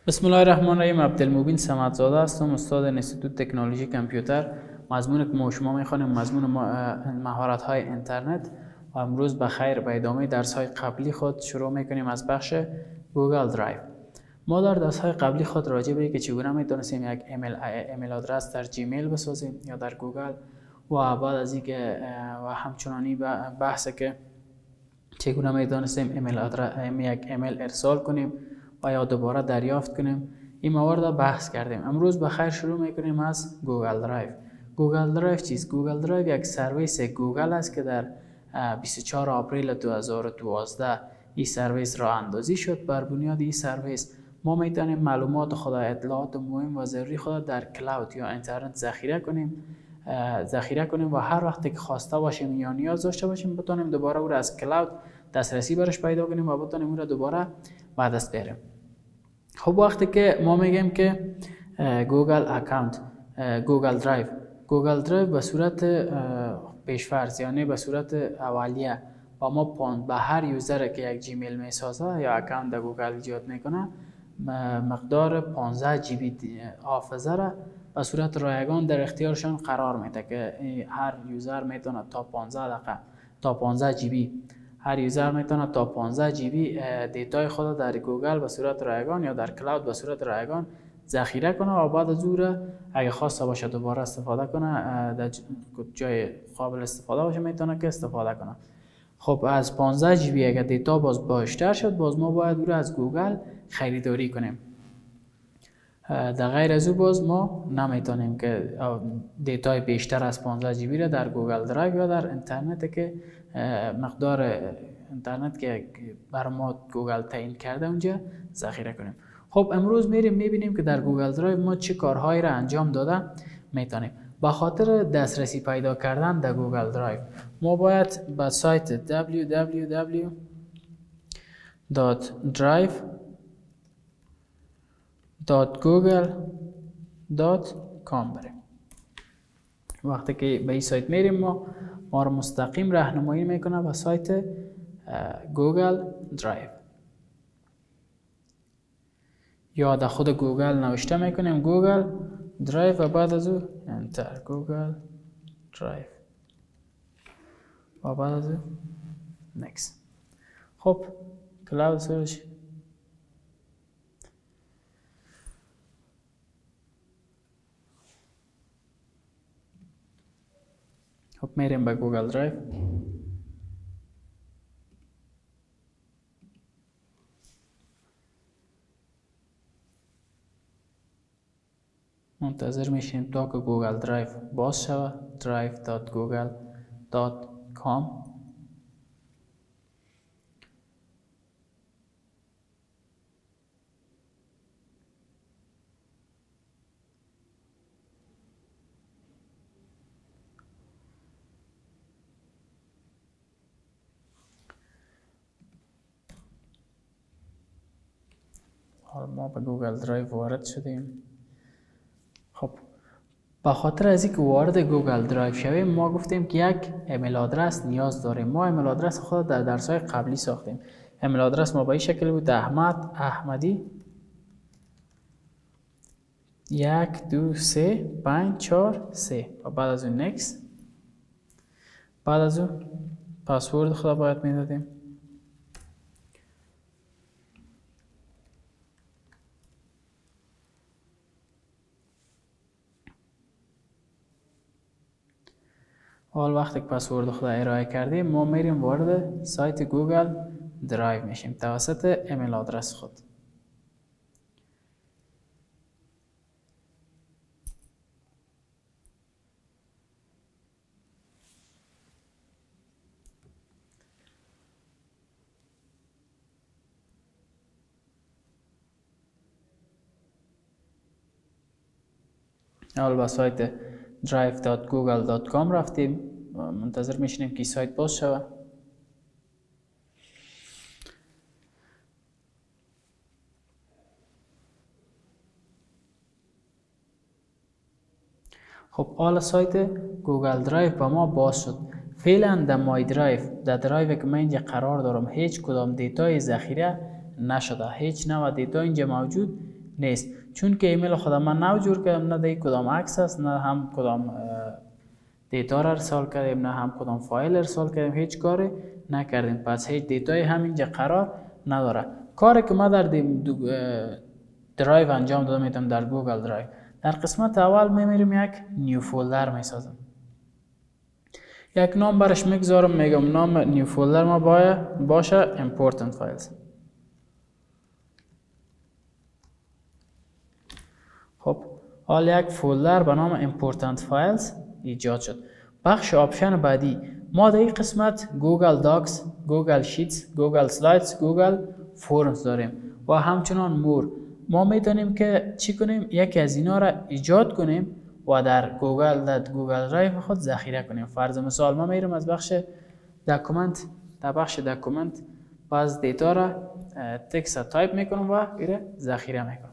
بسم الله الرحمن الرحیم. عبدالمبین صمدزاده هستم، استاد انستیتوت تکنولوژی کامپیوتر. مضمون که ما شما میخوانیم مضمون مهارت های اینترنت و امروز به خیر به ادامه درس های قبلی خود شروع میکنیم از بخش گوگل درایو. ما در درس های قبلی خود راجع به اینکه چگونه میتونستیم یک ایمیل آدرس در جیمیل بسازیم یا در گوگل و بعد از اینکه و همچنانی بحث که چگونه میتونستیم یک ایمیل ارسال کنیم و یا دوباره دریافت کنیم، این موارد بحث کردیم. امروز بخیر شروع میکنیم از گوگل درایو. گوگل درایو چیست؟ گوگل درایو یک سرویس گوگل است که در 24 آپریل 2012 این سرویس راه اندازی شد. بر بنیاد این سرویس ما میتونیم معلومات خود، اطلاعات مهم و ضروری خود در کلاود یا اینترنت ذخیره کنیم و هر وقتی که خواسته باشیم یا نیاز داشته باشیم بتونیم دوباره او را از کلاود دسترسی برش پیدا کنیم و بتونیم او را دوباره به دست بیاریم. خب وقتی که ما میگیم که گوگل اکانت، گوگل درایو به صورت پیشفرض یعنی به صورت اولیه با ما به هر یوزر که یک جیمیل میسازه یا اکانت در گوگل ایجاد میکنه مقدار 15 جی بی حافظه را به صورت رایگان در اختیارشان قرار میده که هر یوزر میتونه تا 15 جی بی هر یوزر میتونه تا 15 جی بی دیتای خود در گوگل به صورت رایگان یا در کلاود به صورت رایگان ذخیره کنه و بعد از او را اگه خواسته باشه دوباره استفاده کنه، در جای قابل استفاده باشه میتونه که استفاده کنه. خب از 15 جی بی اگه دیتا باز بیشتر شد، باز ما باید او را از گوگل خریداری کنیم. در غیر از او باز ما نمیتونیم که دیتای بیشتر از 15 جی بی را در گوگل درایو یا در اینترنت که مقدار اینترنت که بر ما گوگل تعیین کرده اونجا ذخیره کنیم. خب امروز میبینیم که در گوگل درایو ما چه کارهایی را انجام داده میتونیم. به خاطر دسترسی پیدا کردن در گوگل درایو ما باید به سایت www.drive.google.com بریم. وقتی که به این سایت میریم ما رو مستقیم راهنمایی میکنه به سایت گوگل درایو. یا در خود گوگل نوشته میکنیم گوگل درایو و بعد از او انتر گوگل درایو و بعد از او نکست. خب کلاود سرچ خب میریم به گوگل درایو. منتظر میشیم تا که گوگل درایو باز شود. drive.google.com. حالا ما به گوگل درایو وارد شدیم. خب به خاطر از اینکه وارد گوگل درایو شویم ما گفتیم که یک ایمیل آدرس نیاز داریم. ما ایمیل آدرس خود در درس‌های قبلی ساختیم. ایمیل آدرس ما به این شکل بود: احمدی 123543 و بعد از اون نکست. بعد از اون پسورد خود باید میدادیم. حال وقتی که پسورد خود ارائه کردیم ما میریم وارد سایت گوگل درایو میشیم توسط ایمیل آدرس خود. حال به سایت drive.google.com رفتیم. منتظر میشینیم که سایت باز شود. خب حالا سایت گوگل درایو با ما باز شد. فعلا در مای درایو، در درایو که من اینجا قرار دارم، هیچ کدام دیتای ذخیره نشده، هیچ نوع دیتا اینجا موجود نیست، چون که ایمیل خودم من نو جور کردم، نه دی کدام عکس است، نه هم کدام دیتا را ارسال کردیم، نه هم کدام فایل ارسال کردیم، هیچ کاری نکردیم. پس هیچ دیتای همینجا قرار نداره. کاری که ما در درایو انجام داده میتونم در گوگل درایو، در قسمت اول میمیریم یک نیو فولدر میسازم. یک نام برش میگذارم، میگم نام نیو فولدر ما باشه important files. خب حالا یک فولدر به نام important files ایجاد شد. بخش آپشن بعدی ما در این قسمت گوگل داکس، گوگل شیتس، گوگل سلایدز، گوگل فورمز داریم و همچنان مور. ما میتونیم که چی کنیم؟ یکی از اینا را ایجاد کنیم و در گوگل درایو خود ذخیره کنیم. فرض مثال ما میرم از بخش داکومنت، در بخش داکومنت باز دیتا را تکست تایپ میکنم و ایره ذخیره میکنم.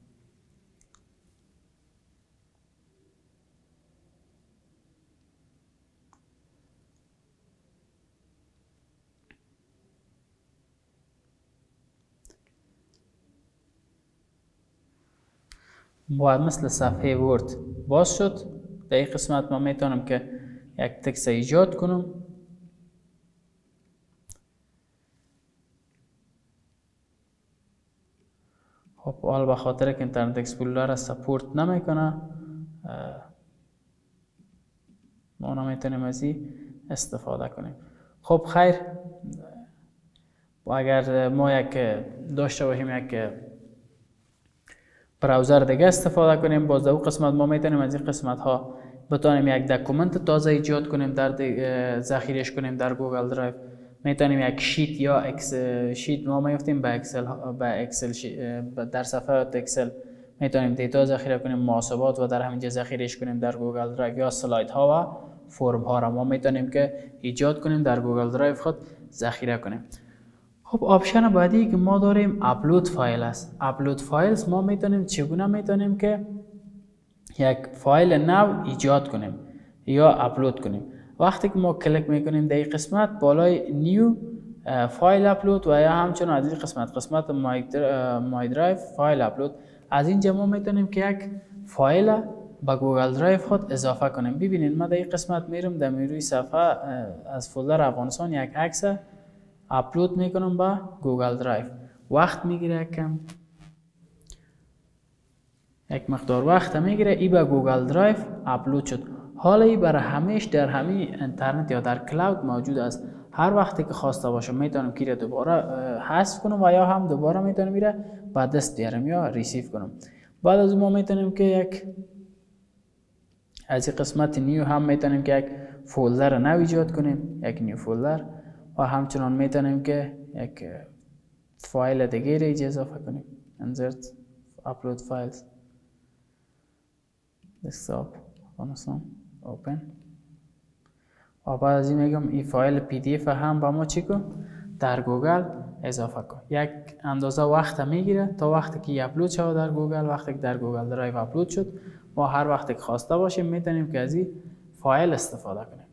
باید مثل صفحه ورد باز شد. در این قسمت ما میتونم که یک تکست ایجاد کنم. خب حال به خاطر که اینترنت اکسپلورر را سپورت نمیکنه ما نمیتونیم از این استفاده کنیم. خب خیر، اگر ما یک داشته باشیم یک براوزر دیگه استفاده کنیم، باز در اون قسمت ما میتونیم از این قسمت ها بتونیم یک داکومنت تازه ایجاد کنیم، در ذخیرهش کنیم در گوگل درایو. میتونیم یک شیت یا شیت ما میفتیم به اکسل در صفحه اکسل میتونیم دیتا ذخیره کنیم، محاسبات و در همینجا ذخیرهش کنیم در گوگل درایو، یا سلاید ها و فرم ها را ما میتونیم که ایجاد کنیم در گوگل درایو خود ذخیره کنیم. خب آپشن بعدی که ما داریم اپلود فایل است. اپلود فایلز ما میتونیم چگونه میتونیم که یک فایل نو ایجاد کنیم یا اپلود کنیم. وقتی که ما کلیک میکنیم در این قسمت بالای نیو فایل اپلود و یا همچنان از این قسمت مای درایو فایل اپلود، از اینجا ما میتونیم که یک فایل به گوگل درایو خود اضافه کنیم. ببینید ما در این قسمت میرم در روی صفحه از فولدر افغانستان یک عکس اپلود میکنم به گوگل درایو. وقت میگیره کم، یک مقدار وقت میگیره. ای به گوگل درایو اپلود شد. حالا ای برای همیش در همین اینترنت یا در کلاود موجود است. هر وقتی که خواسته باشم میتونم که دوباره حذف کنم و یا هم دوباره میتونم میره به دست بیارم یا ریسیو کنم. بعد از ما میتونیم که یک از این قسمت نیو هم میتونیم که یک فولدر نو ایجاد کنیم، یک نیو فولدر، و همچنان میتونیم که یک فایل دیگه را اضافه کنیم. insert upload files desktop افغانستان open. و بعد از این میگم این فایل PDF هم با ما چی کن در گوگل اضافه کن. یک اندازه وقت میگیره تا وقتی که اپلود شود در گوگل. وقتی که در گوگل درایو اپلود شد ما هر وقتی که خواسته باشیم میتونیم که از این فایل استفاده کنیم.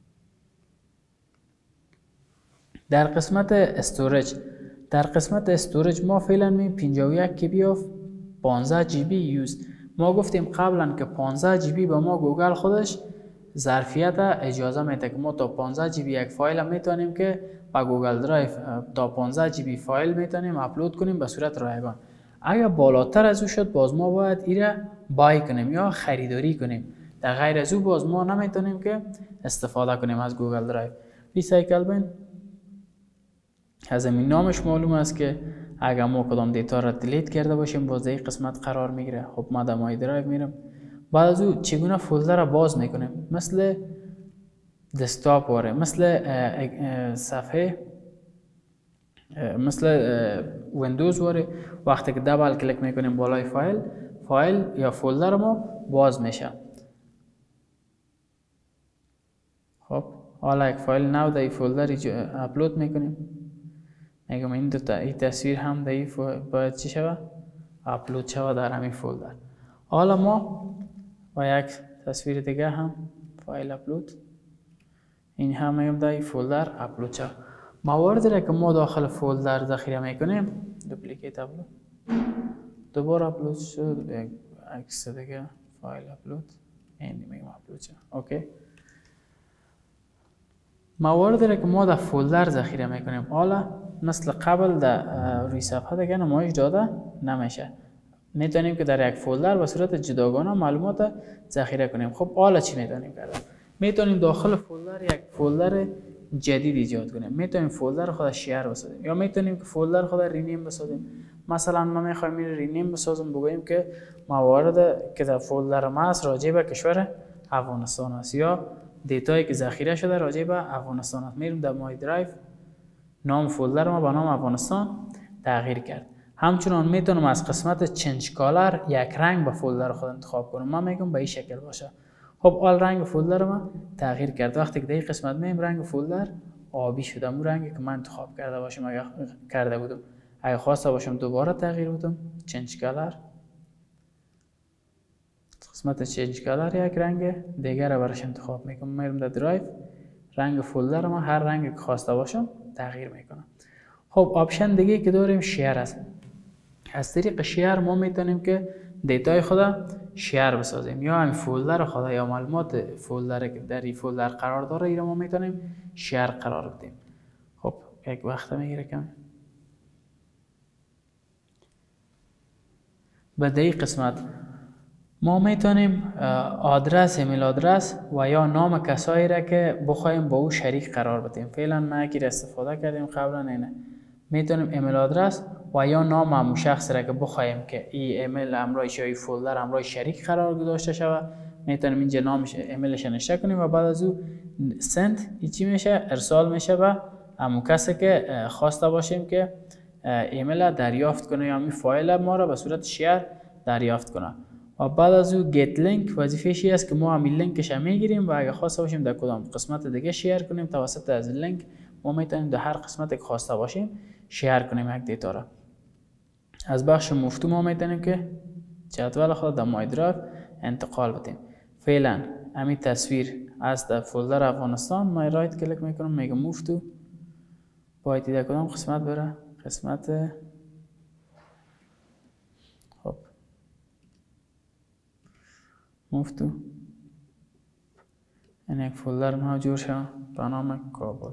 در قسمت استوریج، در قسمت استوریج ما فعلا می 51 کیبی و 15 جی بی یوز. ما گفتیم قبلا که 15 جی بی به ما گوگل خودش ظرفیت اجازه میده که ما تا 15 جی بی یک فایل میتونیم که با گوگل درایو تا 15 جی بی فایل میتونیم اپلود کنیم به صورت رایگان. اگر بالاتر از او شد باز ما باید ایره بای کنیم یا خریداری کنیم. در غیر از او باز ما نمیتونیم که استفاده کنیم از گوگل درایو. ریسایکل بین از این نامش معلوم است که اگر ما کدام دیتا را دیلیت کرده باشیم باز این قسمت قرار میگیره. خب ما در مای درایو میرم. بعد از او چگونه فولدر را باز میکنیم؟ مثل دسکتاپ واره، مثل صفحه، مثل ویندوز واره. وقتی که دبل کلیک میکنیم بالای فایل یا فولدر ما باز میشه. خب حالا یک فایل نو در این فولدر اپلود میکنیم. میگم این این تصویر هم در این باید چی شود؟ اپلود شود در همین فولدر. حالا ما با یک تصویر دیگه هم فایل اپلود، این هم میگم در این فولدر اپلود شود. مواردی را که ما داخل فولدر ذخیره میکنیم دوپلیکیت اپلود. دوباره اپلود شد، یک عکس دیگه فایل اپلود، این میگم اپلود شد. اوکی، مواردی را که ما در فولدر ذخیره میکنیم حالا مثل قبل در روی صفحه دیگه نمایش داده نمیشه. میتونیم که در یک فولدر به صورت جداگانه معلومات ذخیره کنیم. خب حالا چی میتونیم کردن؟ میتونیم داخل فولدر یک فولدر جدید ایجاد کنیم. میتونیم فولدر خود شیر بسازیم یا میتونیم که فولدر خود رینیم بسازیم. مثلا ما میخوایم این رینیم بسازیم، بگوییم که موارد که در فولدر ما است راجع به کشور افغانستان است یا دیتایی که ذخیره شده راجع به افغانستان است. میریم در مای درایو، نام فولدر ما به نام افغانستان تغییر کرد. همچنان میتونم از قسمت چنج کالر یک رنگ به فولدر خود انتخاب کنم. من میگم به این شکل باشه. خب حال رنگ فولدر ما تغییر کرد. وقتی که در این قسمت میم رنگ فولدر آبی شده، اون رنگی که من انتخاب کرده بودم. اگه خواسته باشم دوباره تغییر بدم، چنج کالر، قسمت چنج کالر یک رنگ دیگر را برش انتخاب میکنم. میرم در درایو، رنگ فولدر ما هر رنگی که خواسته باشم تغییر میکنم. خب آپشن دیگه که داریم شیر است. از طریق شیر ما میتونیم که دیتای خود شیر بسازیم یا همین فولدر خود یا معلومات فولدر که در این فولدر قرار داره این ما میتونیم شیر قرار بدیم. خب یک وقت میگیره کم. به این قسمت ما میتونیم آدرس، ایمیل آدرس و یا نام کسایی را که بخوایم با او شریک قرار بدیم. فعلا ما یکی را استفاده کردیم قبلا، اینه میتونیم ایمیل آدرس و یا نام همون شخص را که بخوایم که این ایمیل همراهش یا این فولدر همراه شریک قرار داشته شود، میتونیم اینجا نامش ایمیلش نوشته کنیم و بعد از او سند چی میشه، ارسال میشه به همون کسی که خواسته باشیم که ایمیل دریافت کنه یا همین فایل ما را به صورت شیر دریافت کنه. و بعد از او گیت لینک وظیفه‌شی است که ما همین لینکش میگیریم و اگه خواسته باشیم در کدام قسمت دیگه شیر کنیم توسط از لینک ما میتونیم در هر قسمت که خواسته باشیم شیر کنیم یک دیتا را. از بخش موف تو ما میتونیم که جدول خود در مای درایو انتقال بدیم. فعلا همین تصویر از در فولدر افغانستان ما رایت کلیک میکنم، میگم موف تو، باید در کدام قسمت بره، قسمت خب موف تو این یک فولدر ما جور شد به نام کابل.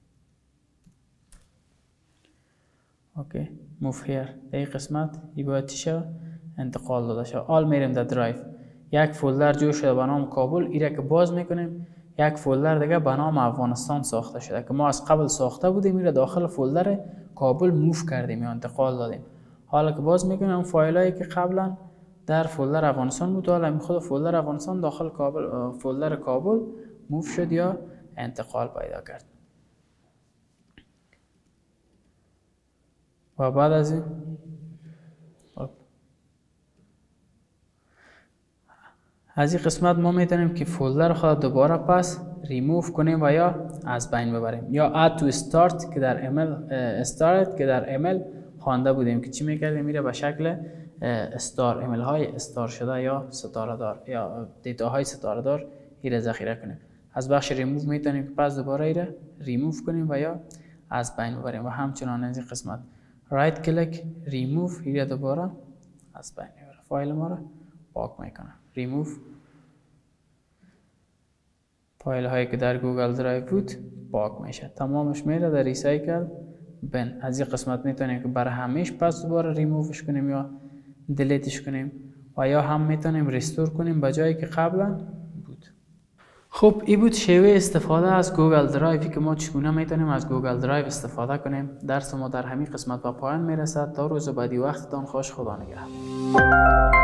اوکی، موف هیر در این قسمت ای باید چی شد، انتقال داده شد. حال میریم در درایو، یک فولدر جور شده به نام کابل، ایره که باز میکنیم یک فولدر دیگه به نام افغانستان ساخته شده که ما از قبل ساخته بودیم، ایره داخل فولدر کابل موف کردیم یا انتقال دادیم. حالا که باز میکنیم اون فایلایی که قبلا در فولدر افغانستان بود حالا خود فولدر افغانستان داخل کابل فولدر کابل موف شد یا انتقال پیدا کرد. و بعد از این قسمت ما میتونیم که فولدر خود دوباره پس ریموف کنیم و یا از بین ببریم یا add to start که در ایمیل خوانده بودیم که چی میکردیم، میره به شکل استار، ایمیل های استار شده یا ستاره دار یا دیتا های ستاره دار ایره ذخیره کنیم. از بخش ریموو میتونیم که پس دوباره ایره ریموو کنیم و یا از بین ببریم و همچنان از این قسمت رایت کلیک ریموو ایره دوباره از بین میبره، فایل ما را پاک میکنه. ریموو فایل هایی که در گوگل درایو بود پاک میشه، تمامش میره در ریسایکل بن. از این قسمت میتونیم که برای همیشه پس دوباره ریمووش کنیم یا دیلیتش کنیم و یا هم میتونیم ریستور کنیم به جایی که قبلا بود. خب این بود شیوه استفاده از گوگل درایو که ما چگونه میتونیم از گوگل درایو استفاده کنیم. درس ما در همین قسمت به پایان میرسد. تا روز بعدی وقتتان خوش، خدا نگهدار.